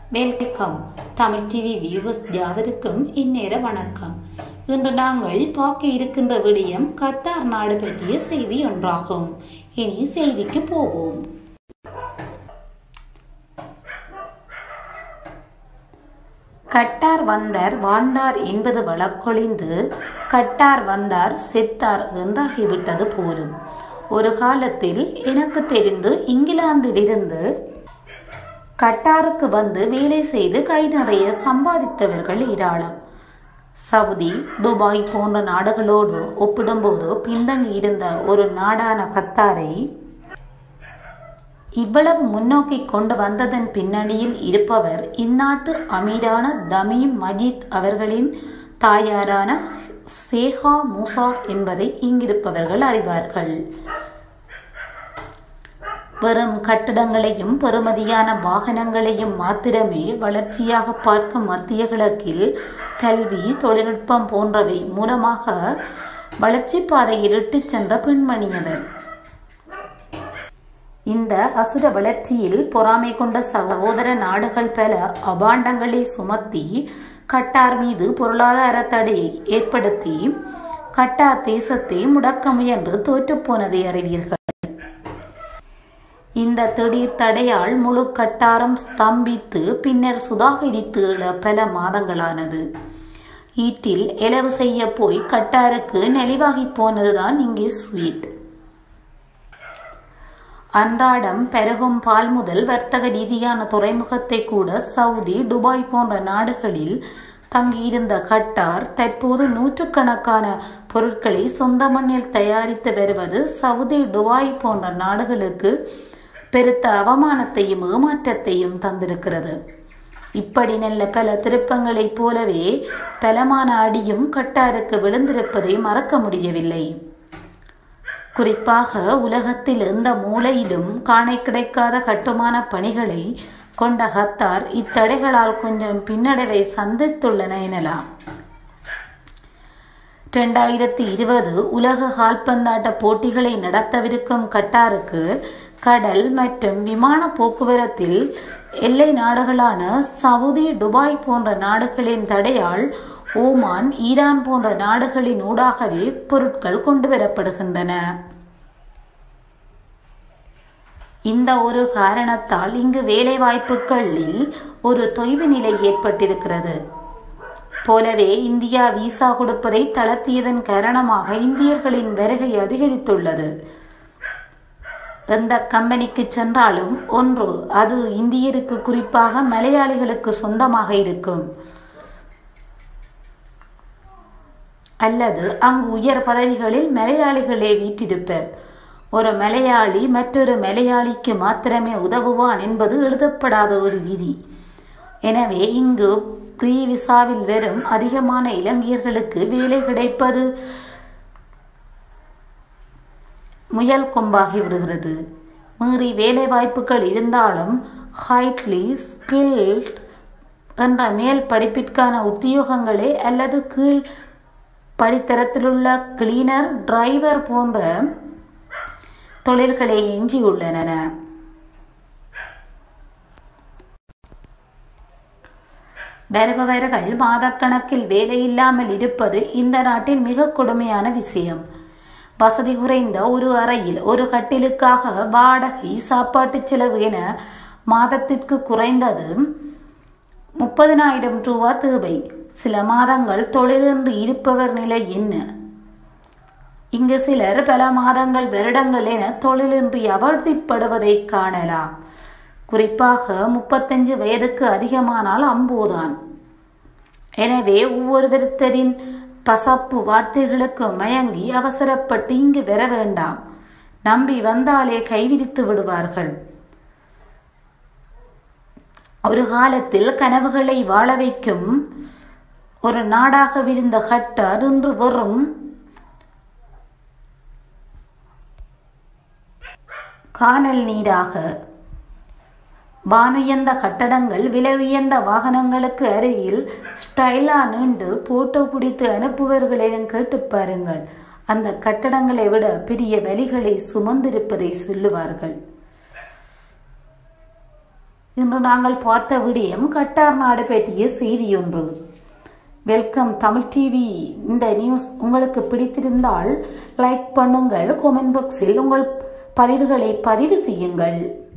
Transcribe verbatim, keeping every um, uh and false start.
Welcome Tamil TV viewers யாவருக்கும் இந்நேர வணக்கம். இன்று நாங்கள் பார்க்க இருக்கின்ற விடயம் கத்தார் நாடு பற்றிய செய்தி ஒன்றாகும். இனி செய்திக்கு போவோம். கட்டார் வந்தார் வாழ்ந்தார் என்பது வழக்கொழிந்து கட்டார் வந்தார் செத்தார் என்றாகிவிட்டது போலும். ஒரு காலத்தில் எனக்கு தெரிந்து இங்கிலாந்திலிருந்து கட்டாருக்கு வந்து வேலை செய்து கை நிறைய சம்பாதித்தவர்கள் ஏராளம். சவுதி, துபாய் போன்ற நாடுகளோடு ஒப்பிடும்போது பின்தங்கி இருந்த ஒரு நாடான கத்தாரை இவ்வளவு முன்னோக்கி கொண்டு வந்ததன் பின்னணியில் இருப்பவர் இந்நாட்டு அமீரான தமீம் மஜீத் அவர்களின் தாயாரான சேஹா மூசா என்பதை இங்கிருப்பவர்கள் அறிவார்கள். வெறும் கட்டிடங்களையும் பெறுமதியான வாகனங்களையும் மாத்திரமே வளர்ச்சியாக பார்க்கும் மத்திய கிழக்கில் கல்வி, தொழில்நுட்பம் போன்றவை மூலமாக வளர்ச்சி பாதையில் இட்டு சென்ற பெண்மணியவர். இந்த அசுர வளர்ச்சியில் பொறாமை கொண்ட சகோதர நாடுகள் பல அபாண்டங்களை சுமத்தி கட்டார் மீது பொருளாதார தடையை ஏற்படுத்தி கட்டார் தேசத்தை முடக்க முயன்று தோற்றுப்போனதை அறிவீர்கள். இந்த திடீர் தடையால் முழு கட்டாரம் ஸ்தம்பித்து பின்னர் சுதாகரித்து எழ பல மாதங்களானது. ஈட்டில் எலவு செய்ய போய் கட்டாருக்கு நெளிவாகி போனதுதான் இங்கே ஸ்வீட். அன்றாடம் பெருகும் பால் முதல் வர்த்தக ரீதியான துறைமுகத்தை கூட சவுதி, துபாய் போன்ற நாடுகளில் தங்கியிருந்த கட்டார் தற்போது நூற்றுக்கணக்கான பொருட்களை சொந்த மண்ணில் தயாரித்து வருவது சவுதி, துபாய் போன்ற நாடுகளுக்கு பெருத்த அவமானத்தையும் ஏமாற்றத்தையும் தந்திருக்கிறது. இப்படி நல்ல பல திருப்பங்களைப் போலவே பலமான அடியும் கட்டாருக்கு விழுந்திருப்பதை மறக்க முடியவில்லை. குறிப்பாக உலகத்தில் எந்த மூலையிலும் காண கிடைக்காத கட்டுமான பணிகளை கொண்ட கத்தார் இத்தடைகளால் கொஞ்சம் பின்னடைவை சந்தித்துள்ளன எனலாம். இரண்டாயிரத்தி இருபது உலக கால்பந்தாட்ட போட்டிகளை நடத்தவிருக்கும் கட்டாருக்கு கடல் மற்றும் விமான போக்குவரத்தில் எல்லை நாடுகளான சவுதி, துபாய் போன்ற நாடுகளின் தடையால் ஓமான், ஈரான் போன்ற நாடுகளின் ஊடாகவே பொருட்கள் கொண்டு வரப்படுகின்றன. இந்த ஒரு காரணத்தால் இங்கு வேலை வாய்ப்புகளில் ஒரு தொய்வு நிலை ஏற்பட்டிருக்கிறது. போலவே இந்தியா விசா கொடுப்பதை தளர்த்தியதன் காரணமாக இந்தியர்களின் வருகை அதிகரித்துள்ளது. எந்த கம்பெனிக்கு சென்றாலும் ஒன்று அது இந்தியருக்கு, குறிப்பாக மலையாளிகளுக்கு சொந்தமாக இருக்கும், அல்லது அங்கு உயர் பதவிகளில் மலையாளிகளே வீற்றிருப்பர். ஒரு மலையாளி மற்றொரு மலையாளிக்கு மாத்திரமே உதவுவான் என்பது எழுதப்படாத ஒரு விதி. எனவே இங்கு ப்ரீ விசாவில் வெறும் அதிகமான இலங்கையர்களுக்கு வேலை கிடைப்பது முயல் கொம்பாகி விடுகிறது. மீறி வேலை வாய்ப்புகள் இருந்தாலும் ஹைட்லி ஸ்கில்ட் என்ற மேல் படிப்பிற்கான உத்தியோகங்களே அல்லது கீழ் படித்தரத்திலுள்ள கிளீனர், டிரைவர் போன்ற தொழில்களே எஞ்சியுள்ளன. வருபவர்கள் மாதக்கணக்கில் வேலையில்லாமல் இருப்பது இந்த நாட்டில் மிக கொடுமையான விஷயம். வசதி குறைந்த ஒரு அறையில் ஒரு கட்டிலுக்காக வாடகை, சாப்பாட்டு செலவு என மாதத்திற்கு குறைந்தது முப்பதினாயிரம் ரூபா தேவை. சில மாதங்கள் தொழிலின்றி இருப்பவர் நிலை என்ன? இங்கு சிலர் பல மாதங்கள், வருடங்கள் என தொழிலின்றி அவதிப்படுவதை காணலாம். குறிப்பாக முப்பத்தஞ்சு வயதுக்கு அதிகமானால் அம்போதான். எனவே ஒவ்வொருவரின் பசப்பு வார்த்தைகளுக்கு மயங்கி அவசரப்பட்டு இங்கு வர வேண்டாம். நம்பி வந்தாலே கைவிரித்து விடுவார்கள். ஒரு காலத்தில் கனவுகளை வாழ வைக்கும் ஒரு நாடாக விரிந்த கட்டார் இன்று வெறும் கானல் நீராக, வானுயர்ந்த கட்டடங்கள், விலை உயர்ந்த வாகனங்களுக்கு அருகில் ஸ்டைலா நின்று போட்டோ பிடித்து அனுப்புவர்களையும் கேட்டு பாருங்கள். அந்த கட்டடங்களை விட பெரிய வலிகளை சுமந்திருப்பதை சொல்லுவார்கள். இன்று நாங்கள் பார்த்த விடயம் கட்டார் நாடு பற்றிய செய்தி ஒன்று. Welcome Tamil TV. இந்த நியூஸ் உங்களுக்கு பிடித்திருந்தால் லைக் பண்ணுங்கள், கமெண்ட் பாக்ஸில் உங்கள் பதிவுகளை பதிவு செய்யுங்கள்.